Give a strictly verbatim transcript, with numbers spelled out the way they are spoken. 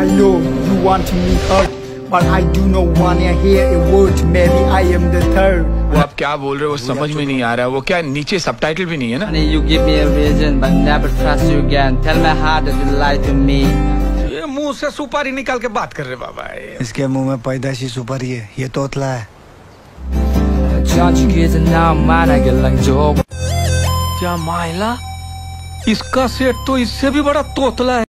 I know you want me hurt, but I do not wanna hear a word. Maybe I am the third. वो आप क्या बोल रहे हो वो समझ में नहीं आ रहा है। वो क्या नीचे सबटाइटल भी नहीं है ना? Honey, you give me a reason, but never trust you again. Tell my heart that you lie to me. ये मुंह से सुपारी निकाल के बात कर रहे बाबा। इसके मुंह में पैदाशी सुपारी है, ये तोतला है। क्या माइला, इसका सेठ तो इससे भी बड़ा तोतला है।